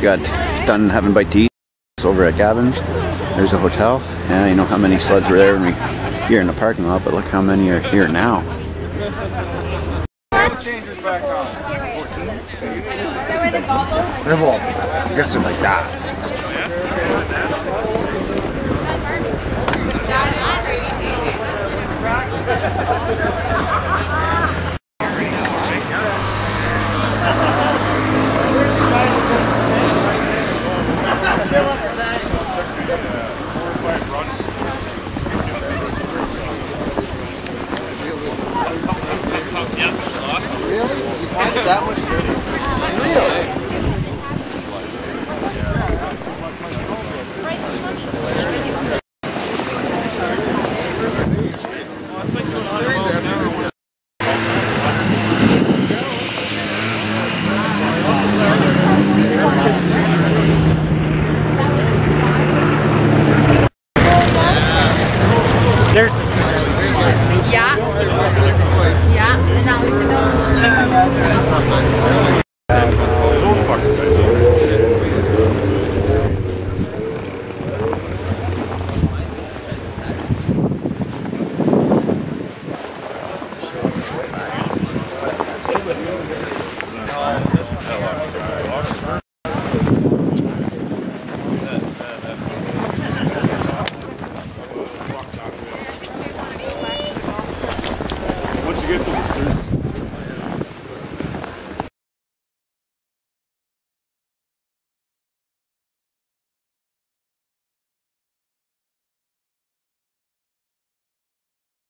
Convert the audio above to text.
just got done having a bite to eat over at Gavin's. There's a hotel. Yeah, you know how many sleds were there when we here in the parking lot, but look how many are here now. Well, I guess they're like that. Really? It's that much difference? Really? There's yeah. Yeah. And now we can go. once you get to the surface.